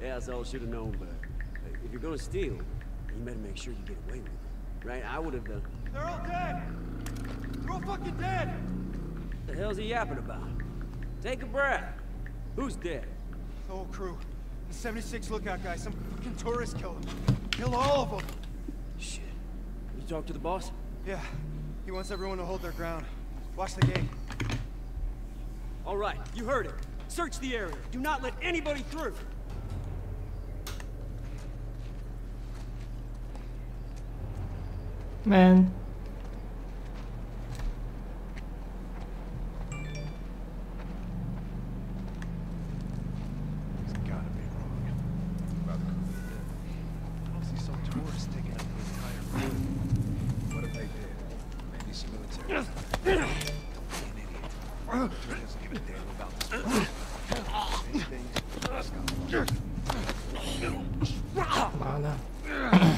Yeah, I should have known, but if you're gonna steal, you better make sure you get away with it. Right? I would have done. They're all dead! They're all fucking dead! What the hell's he yapping about? Take a breath. Who's dead? The whole crew. The 76 lookout guy, some fucking tourist killed him. Killed all of them. Shit. You talk to the boss? Yeah. He wants everyone to hold their ground. Watch the gate. All right, you heard it. Search the area. Do not let anybody through. Man. It's gotta be wrong. I don't see some tourists taking up the entire room. What if they did? Maybe some military. An idiot. He doesn't give a damn about this. Anything. Just got Mana. You're right.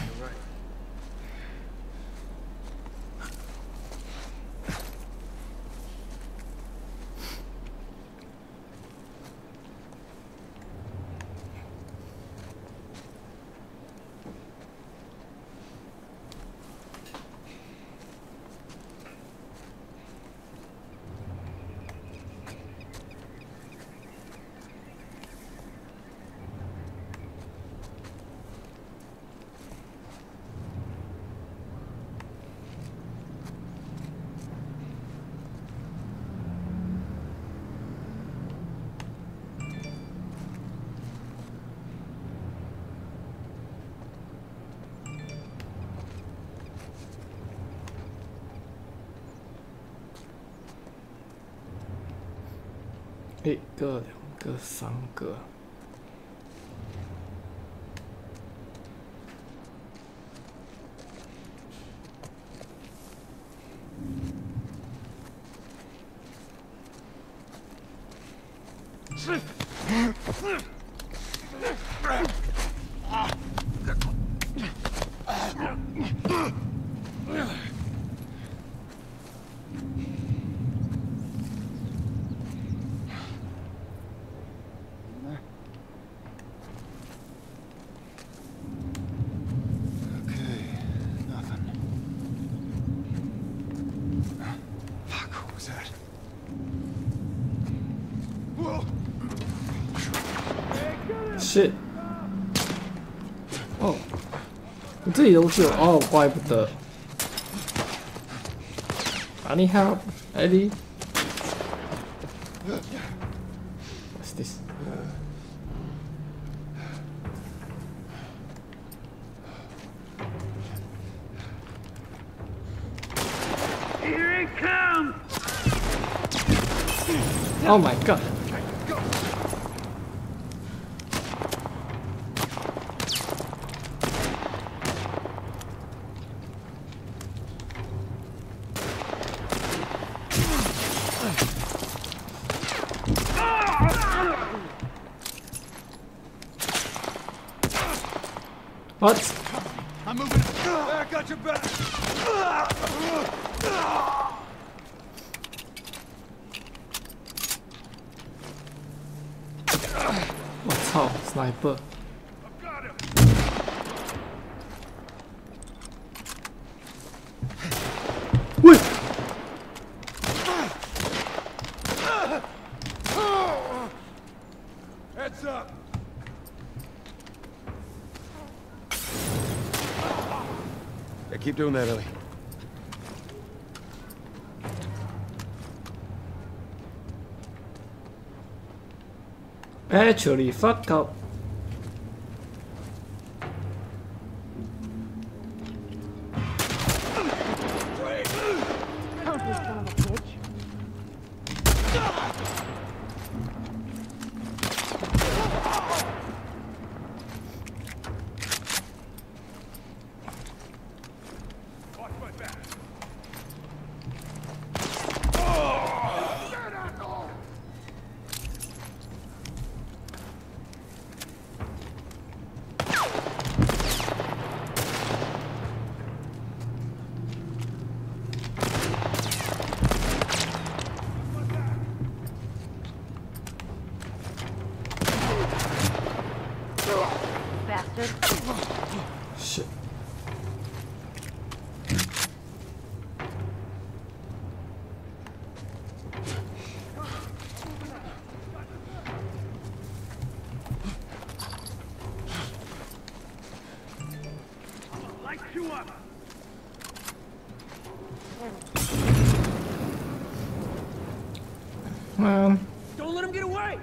Một个、两个、三个。shit！ 哦，你这里都是有哦，怪不得。I need help, Eddie. What's this? Here it comes! Oh my god! What? I'm moving. I got your back. 我操 ，sniper！ 喂！ Heads up. Yeah, keep doing that, Ellie. Actually, fuck up. Shit. Don't let him get away!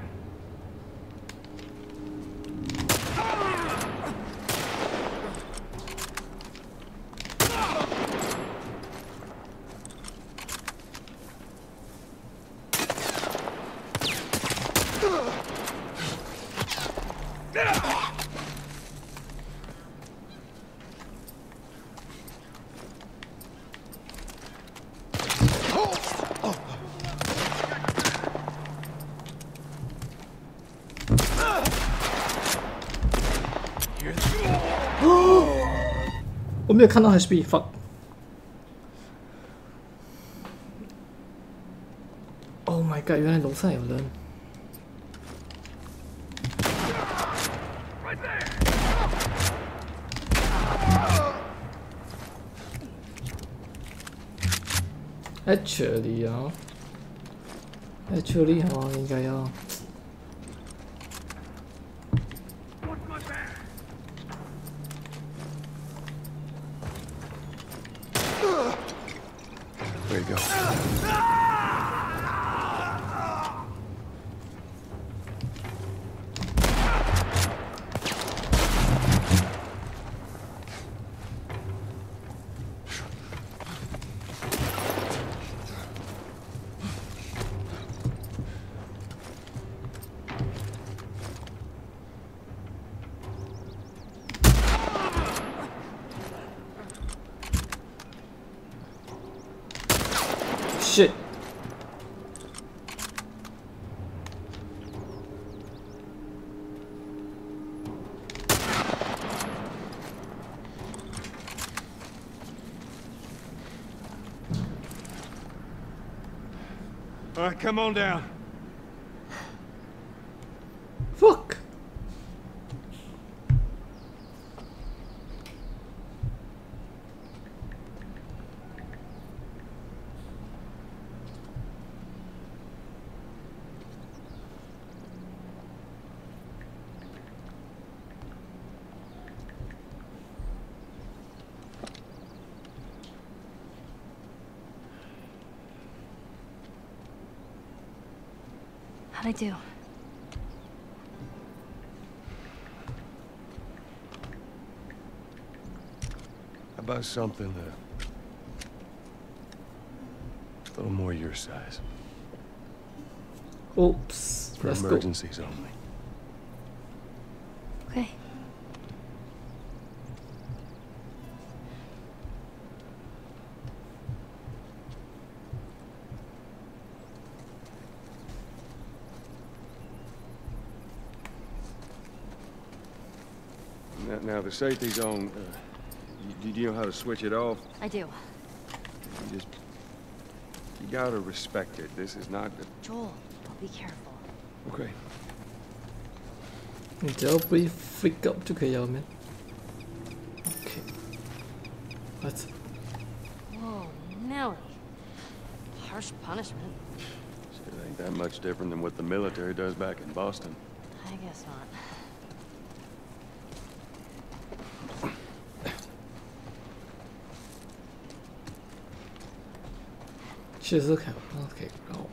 Here. 我没有看到 HP fuck。Oh my god！ 原来楼上有人。Actually 啊 ，Actually 哦，应该要。 There you go. Shit. All right, come on down. Fuck. How'd I do? How about something a little more your size? Oops. For Let's go. emergencies only. Okay. Now the safety zone. Do you know how to switch it off? I do. You gotta respect it. This is not. Joel, I'll be careful. Okay. 你只要不会 freak out 就可以了，man。Okay. Let's. Whoa, Nelly. Harsh punishment. Shit ain't that much different than what the military does back in Boston. I guess not. Okay, go.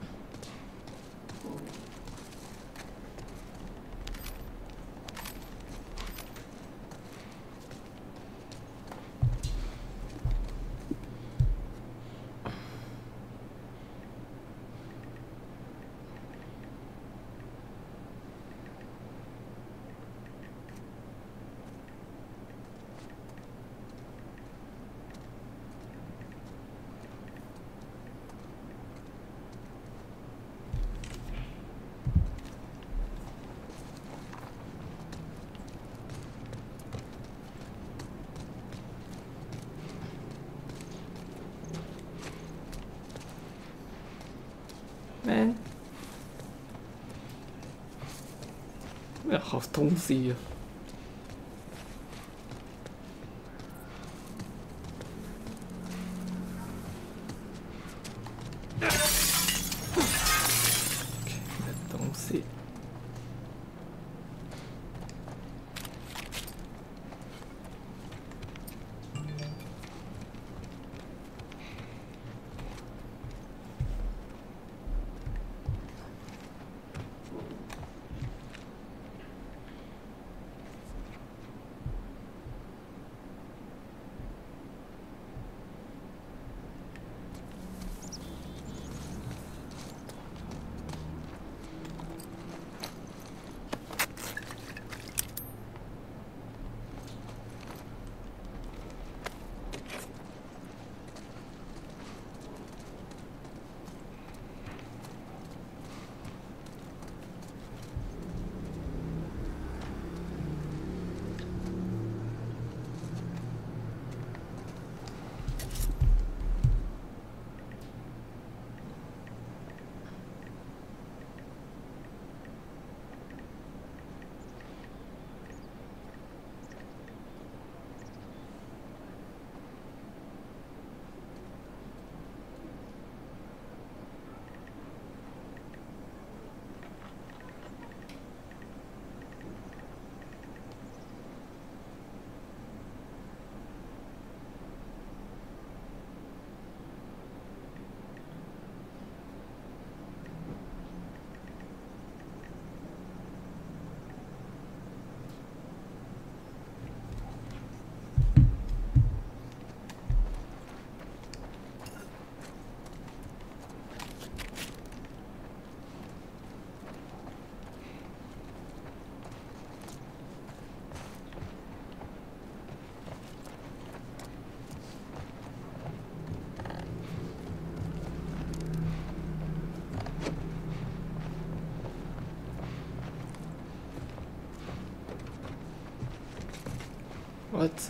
Man， 好东西啊！ What?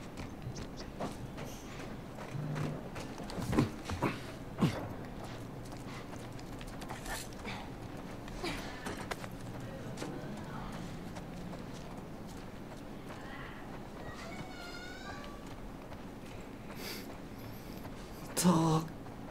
Talk.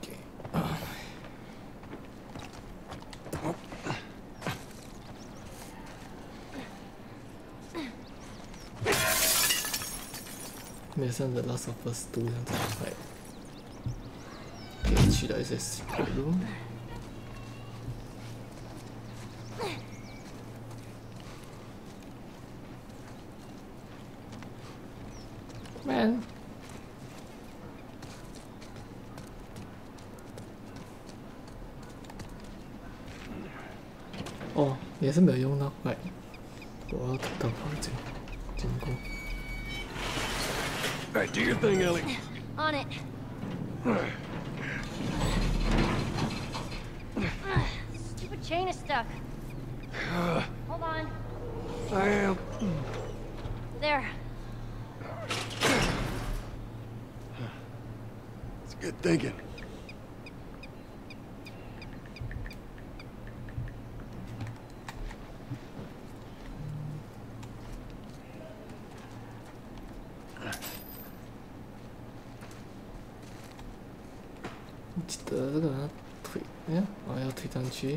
没像 The Last of Us 2这样子快，可以去到一些 secret room。Man， 哦，也是没有用到快，我要等到旁经过。 All right, do your thing, Ellie. On it. Stupid chain is stuck. Hold on. I am. There. It's good thinking. I 记得这个推，哎，我要推上去。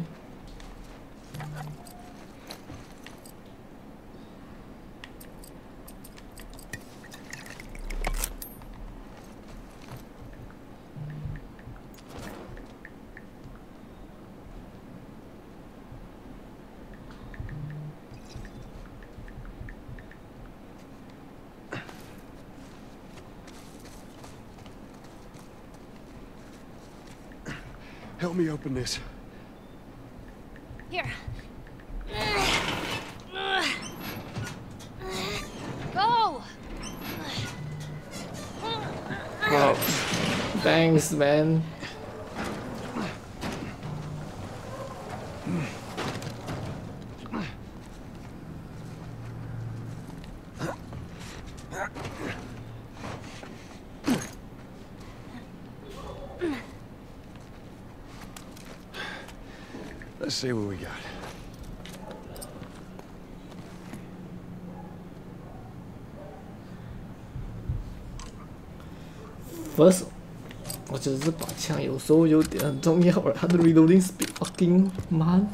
Help me open this. Here. Go! Wow. Thanks, man. Let's see what we got. First， 我觉得这把枪有时候有点很重要了，它的 reloading speed fucking 慢。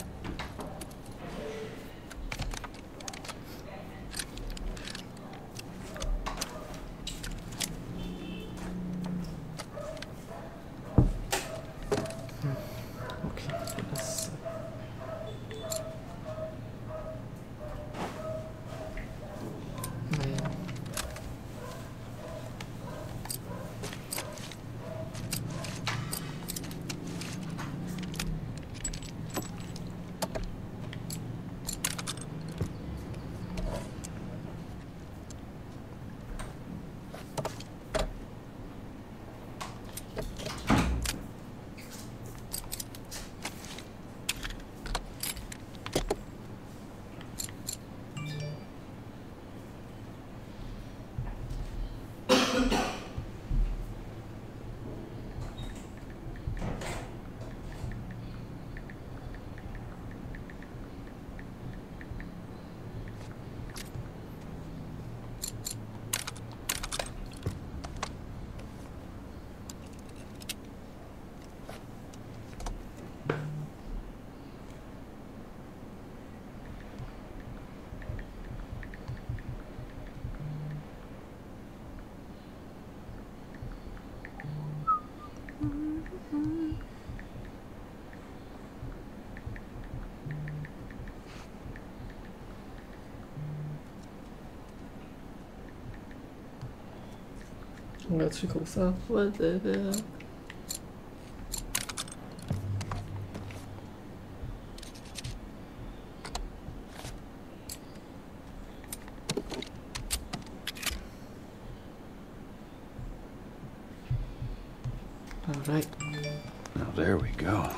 我要吹口哨，我的。All right. Now there we go.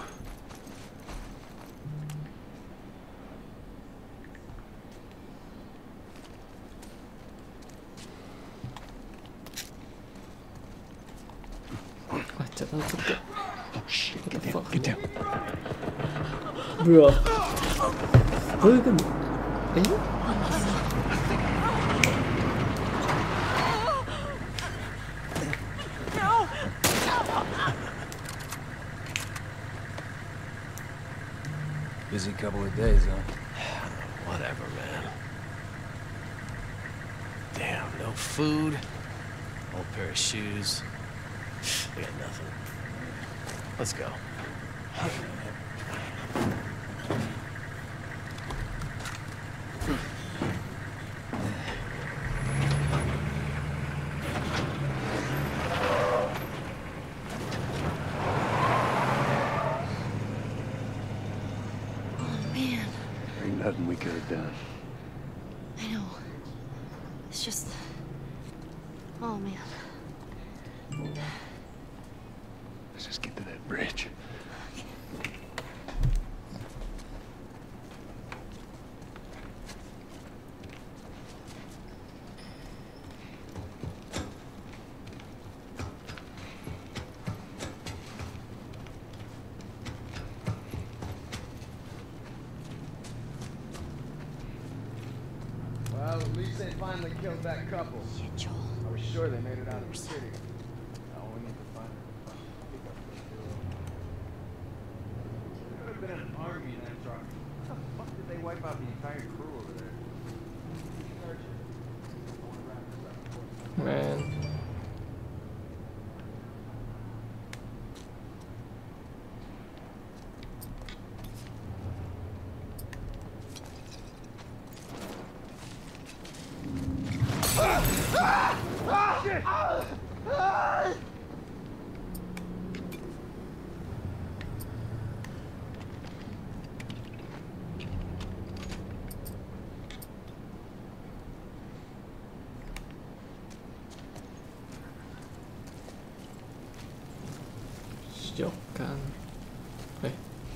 到这个 Oh shit! What the Get down! fuck? Get down! bro，还有一个，哎， Busy couple of days, huh? Whatever, man. Damn, no food. Old pair of shoes. We got nothing. Let's go. Man, Ain't nothing we could have done. I know. It's just... Oh, man. Let's just get to that bridge. Well, at least they finally killed that couple. Yeah, Joel. I was sure they made it out of the city. Now we need to find them. Could have been an army in that truck. How the fuck did they wipe out the entire crew over there? Search it. I want to wrap this up before man， 小干，哎，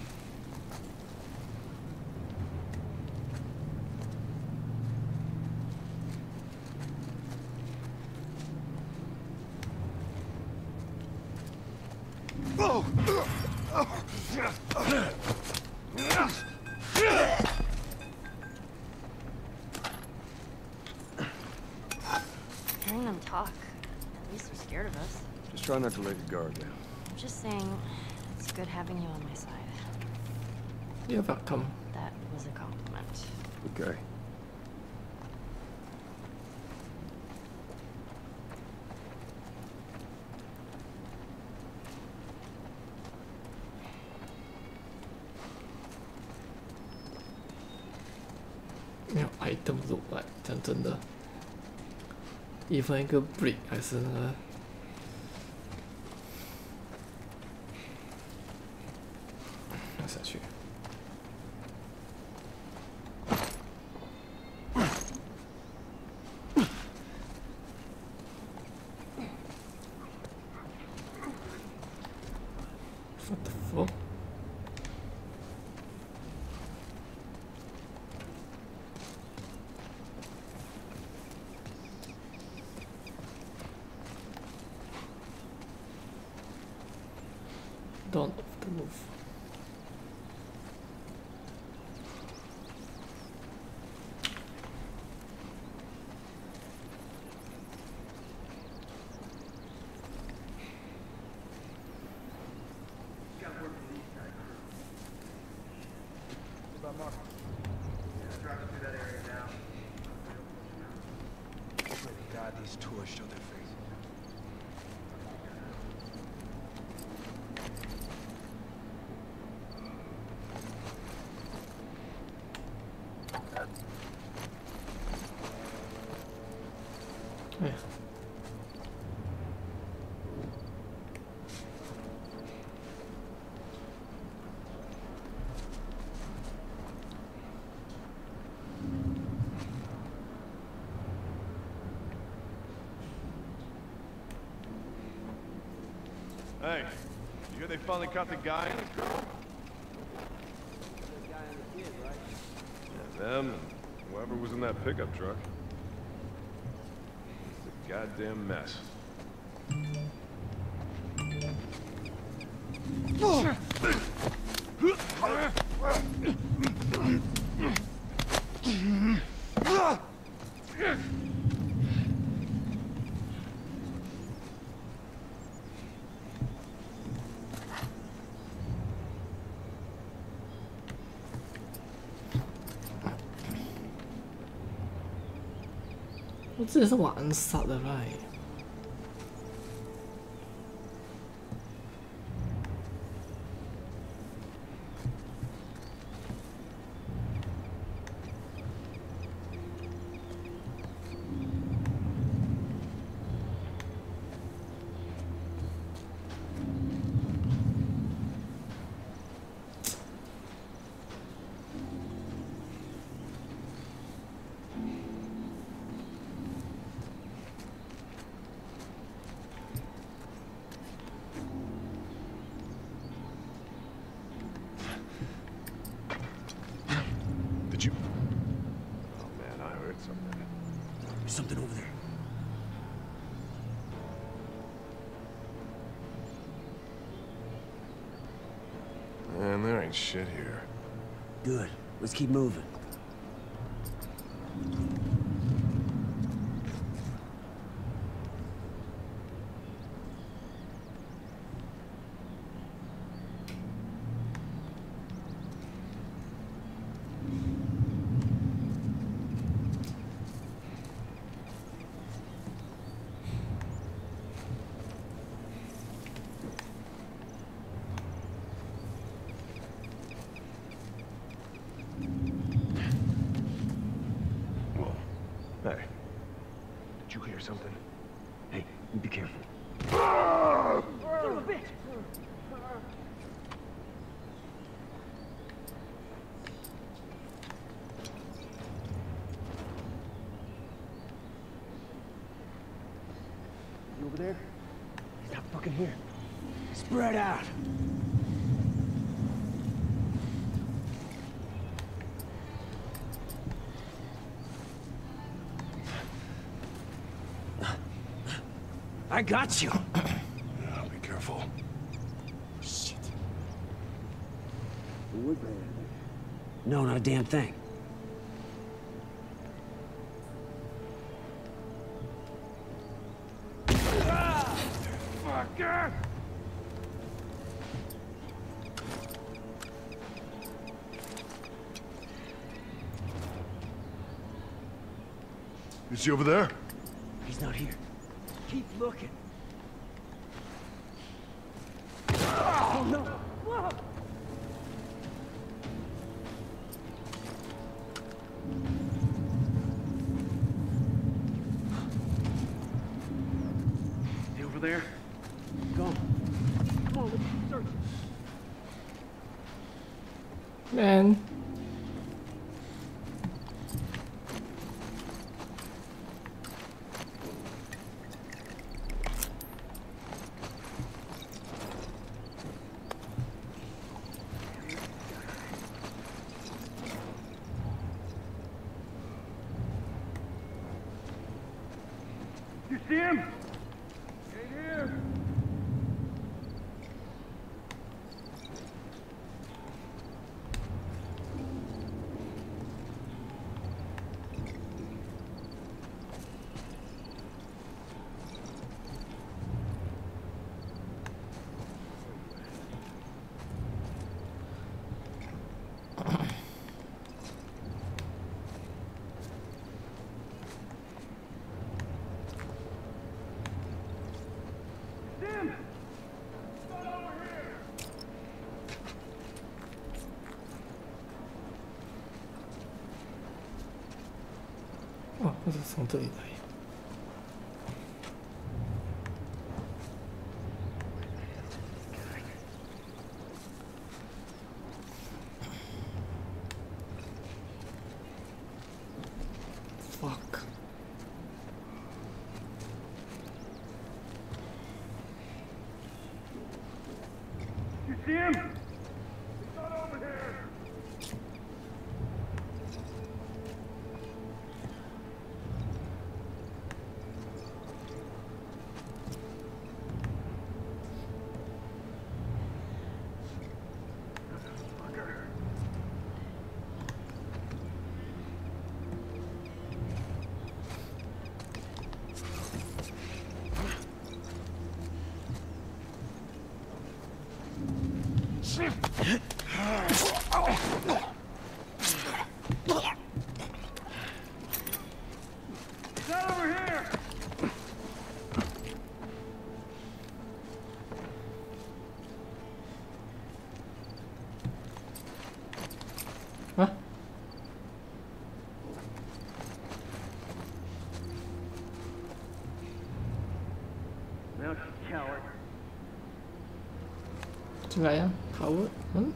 Hearing them talk, at least they're scared of us. Just try not to let your guard down. I'm just saying, it's good having you on my side. You're welcome. That was a compliment. Okay. 没有 item 怎么办？讲真的，even 一个 brick 还是那个。 要下去。What the fuck? Don't off the roof. God, these tourists show their faces. Eh. Hey, you hear they finally caught the guy and the girl? Yeah, them and whoever was in that pickup truck. It's a goddamn mess. 我之前是玩杀的 right。 Did you? Oh man, I heard something. There's something over there. Man, there ain't shit here. Good. Let's keep moving. Hey, did you hear something? Hey, you be careful. You over there? He's not fucking here. Spread out. I got you. Yeah, be careful. Shit. No, not a damn thing. Is he over there? He's not here. Keep looking. Oh no! Whoa! Is he over there? Go. Come on, let's keep searching. Man. You see him? Ain't here. 哦，或者从这里来。Fuck。 You see him? He's not over here. 啊？进来呀，好啊，嗯。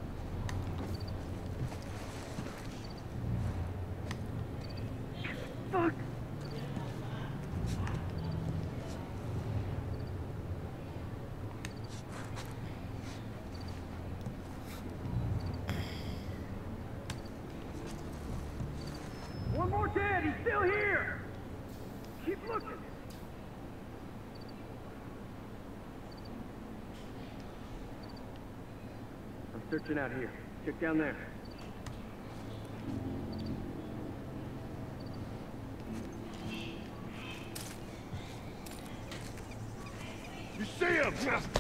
One more chance, he's still here! Keep looking! I'm searching out here. Check down there. You see him!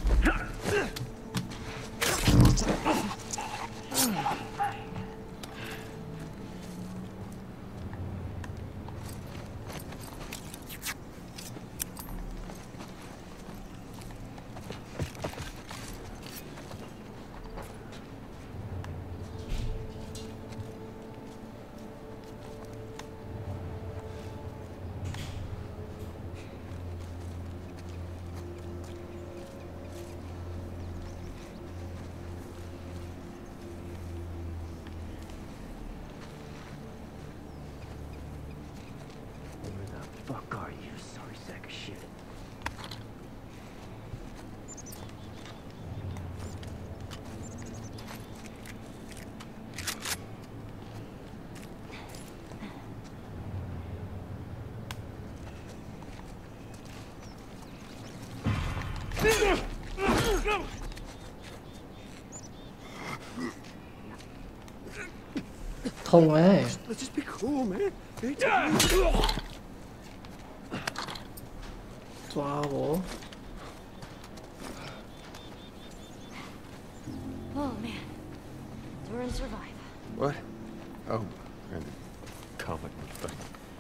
痛哎、 Let's just be cool, man. 抓我！ Oh man. Endure and survive. What? Oh, and the comic book.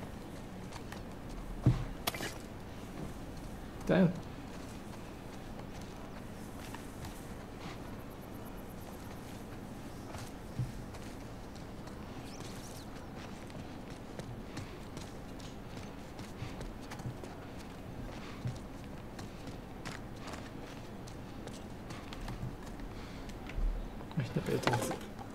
Damn. Echt eine Bildung.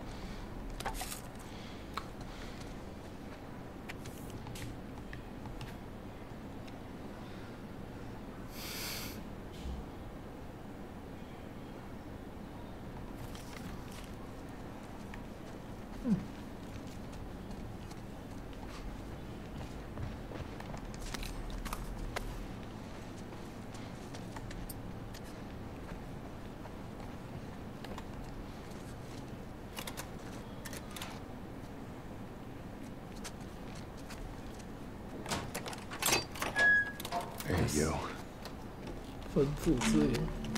There you go. 丰富资源。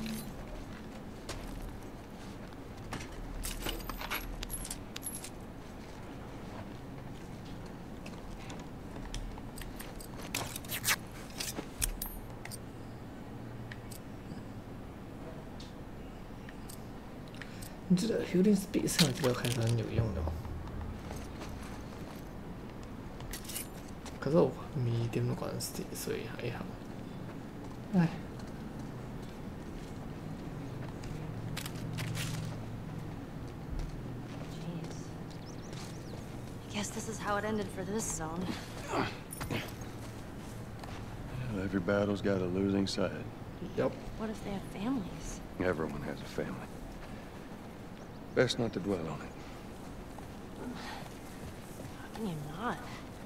你这个 healing speed 上这个还是很有用的哦。可是我没点关系，所以还好。哎。 Guess this is how it ended for this zone. Well, every battle's got a losing side. Yep. What if they have families? Everyone has a family. Best not to dwell on it. How can you not?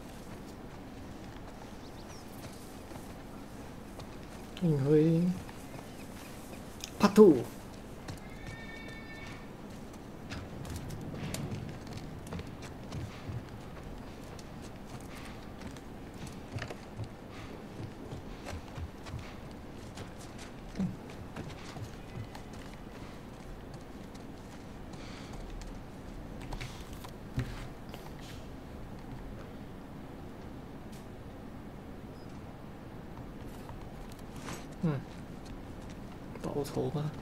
Part 2. 报仇吧。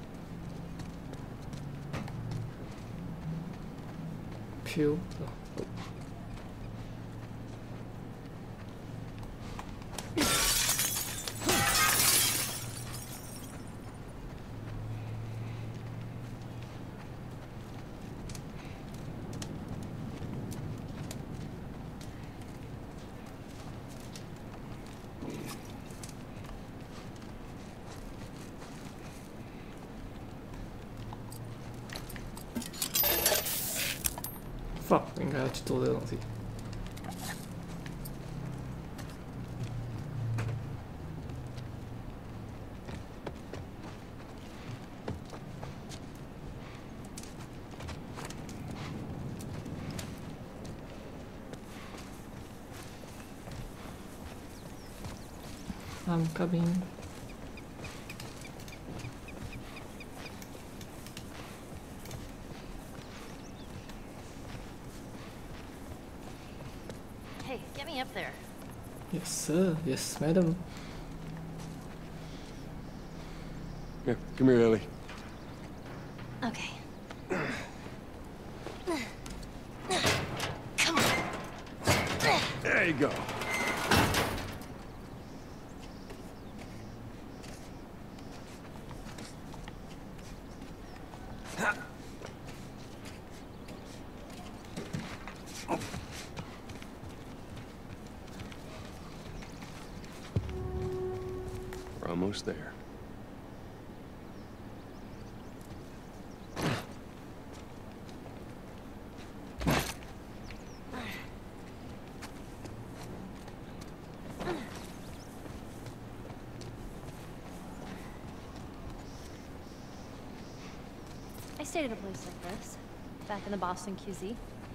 飘。fuck， 应该要去做这个东西。I'm coming. Hey, get me up there. Yes, sir. Yes, madam. Here, come here, Ellie. Okay. Come on. There you go. We're almost there. I stayed at a place like this, back in the Boston QZ.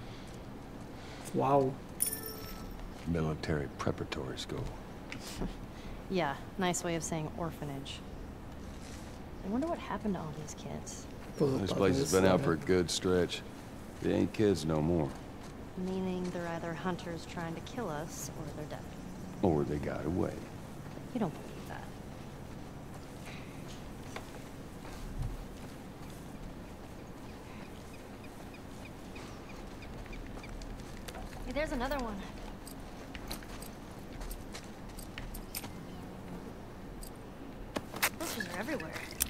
Wow. Military preparatory school. Yeah, nice way of saying orphanage. I wonder what happened to all these kids. This place has been out for a good stretch. They ain't kids no more. Meaning they're either hunters trying to kill us, or they're dead. Or they got away. You don't believe that. Hey, there's another one. Posters are everywhere.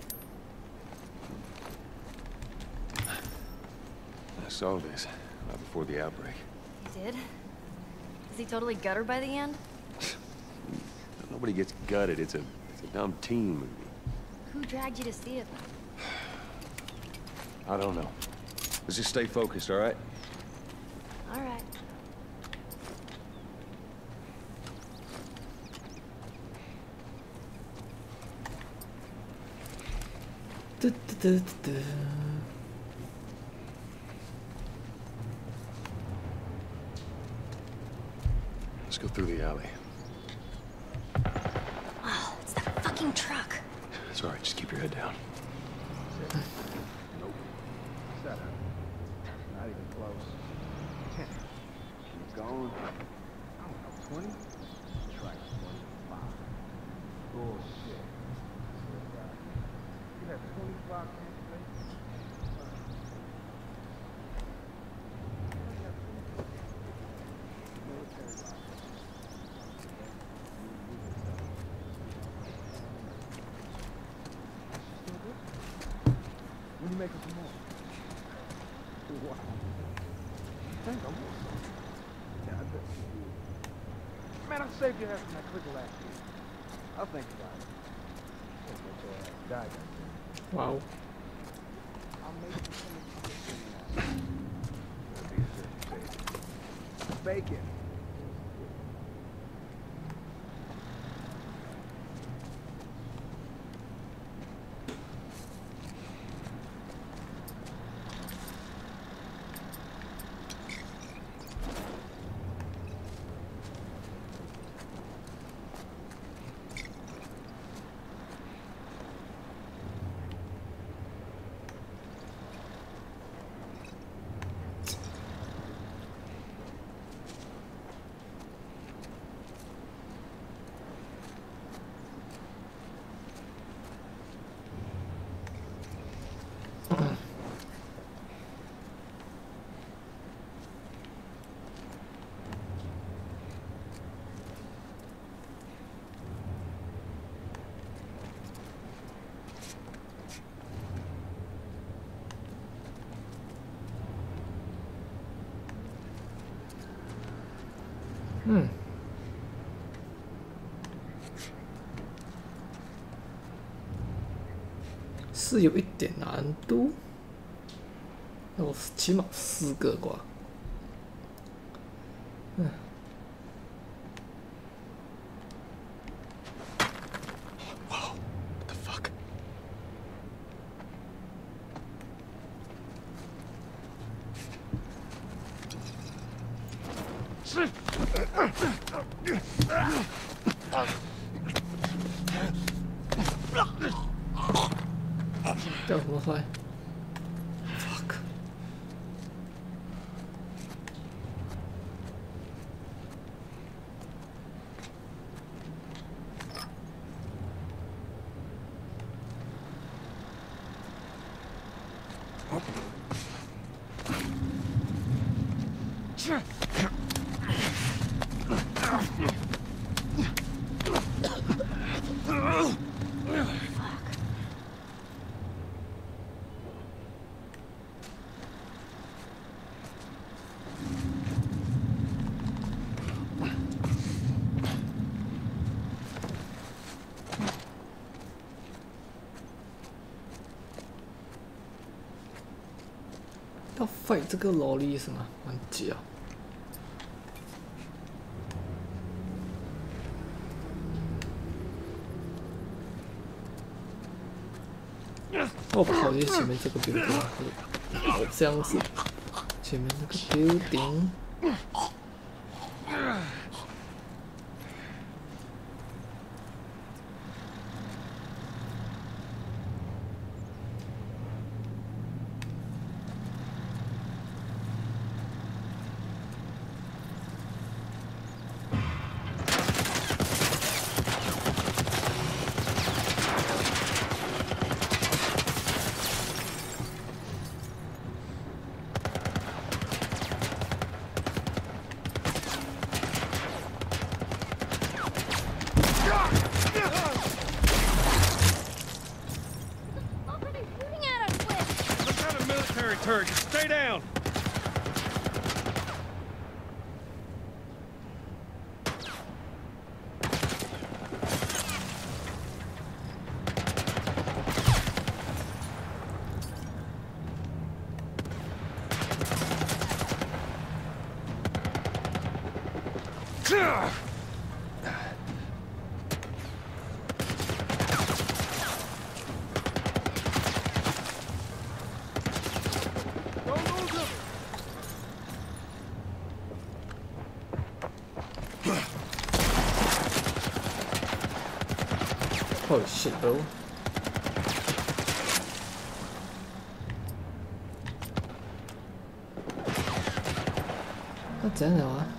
I saw this right before the outbreak. He did? Is he totally gutted by the end? Nobody gets gutted. It's a dumb teen movie. Who dragged you to see it? I don't know. Let's just stay focused, all right? All right. Let's go through the alley. Oh, it's that fucking truck. It's all right. Just keep your head down. Nope. Set up. Not even close. 10. Keep going. I don't know, 20? Try 25. Bullshit. You have 25 when you make it some more? Wow. Thank you. Yeah, I bet. Man, I saved your ass from that clicker last year. I'll think about it. Can't let your ass die back there. Wow. I'll make you some That'd be a good thing. Bacon. 嗯，是有一点难度。那我起码4个吧。嗯。 Whoa, what the fuck? 掉什么出来 ？Fuck！ 要 fight 这个萝莉是吗？蛮急啊！我跑去前面这个 building， 好像是前面那个 building。 Turret, just stay down! Holy shit, bro. 那怎样啊？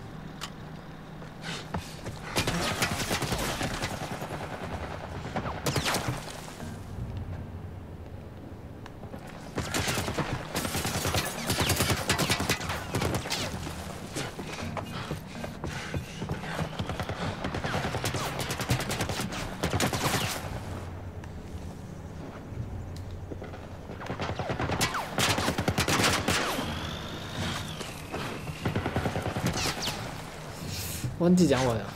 忘记讲我了。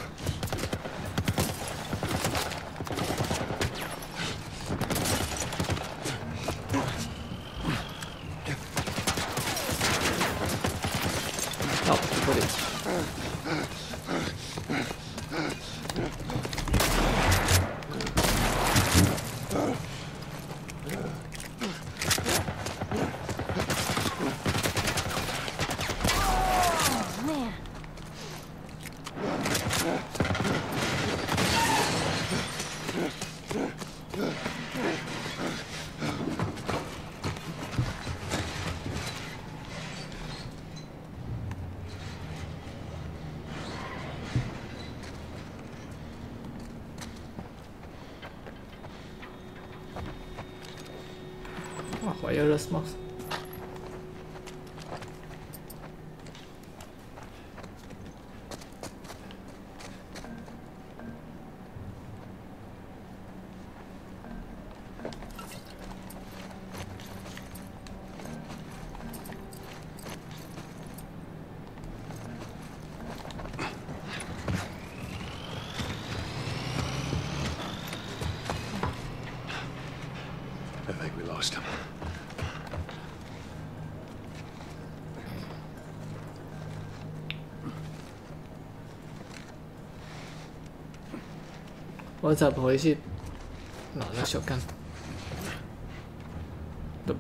哦，不对。Wireless mouse. 我才不会去拿那小干的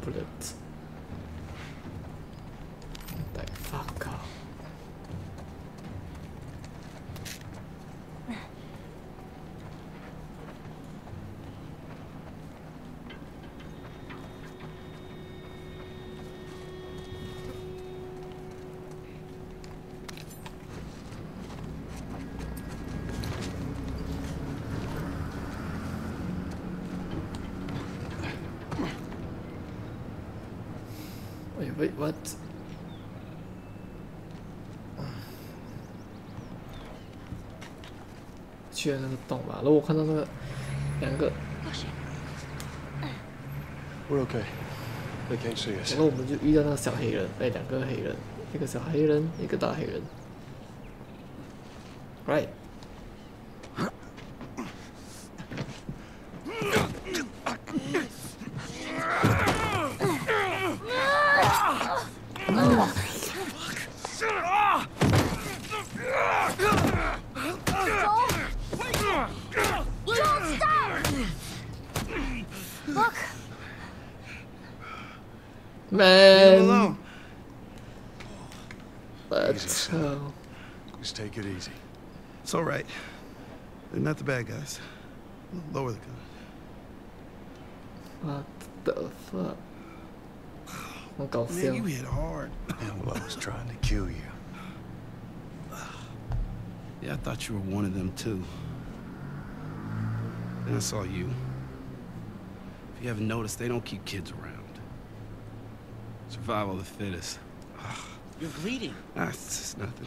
bullet。The fuck out。Wait, what? 去了那个洞吧。如果我看到那个两个， We're okay. They can't see us. 然后我们就遇到那个小黑人，哎，两个黑人，一个小黑人，一个大黑人。Right. Man. Let's go. Just take it easy. It's all right. They're not the bad guys. Lower the gun. What the fuck? 好搞笑 Man, you hit hard. Well, I was trying to kill you. Yeah, I thought you were one of them too. Then I saw you. If you haven't noticed, they don't keep kids around. Survival of the fittest. You're bleeding. Ah, it's just nothing.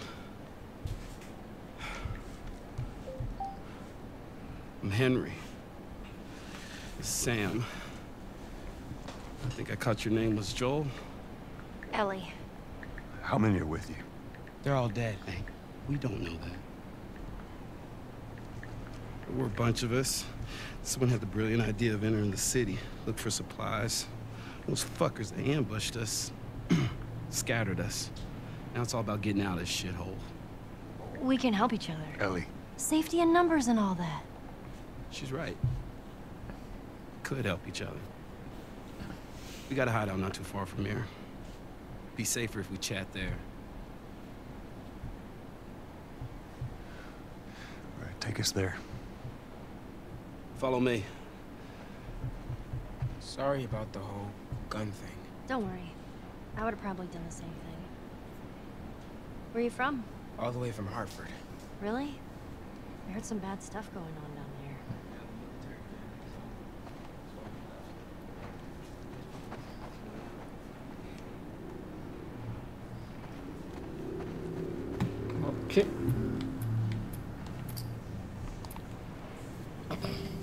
I'm Henry. This is Sam. I think I caught your name was Joel. Ellie. How many are with you? They're all dead. Hey, we don't know that. There were a bunch of us. Someone had the brilliant idea of entering the city, look for supplies. Those fuckers, they ambushed us, scattered us. Now it's all about getting out of this shithole. We can help each other. Ellie. Safety in numbers and all that. She's right. Could help each other. We got a hideout not too far from here. Be safer if we chat there. All right, take us there. Follow me. Sorry about the whole gun thing. Don't worry. I would have probably done the same thing. Where are you from? All the way from Hartford. Really? I heard some bad stuff going on down there. OK。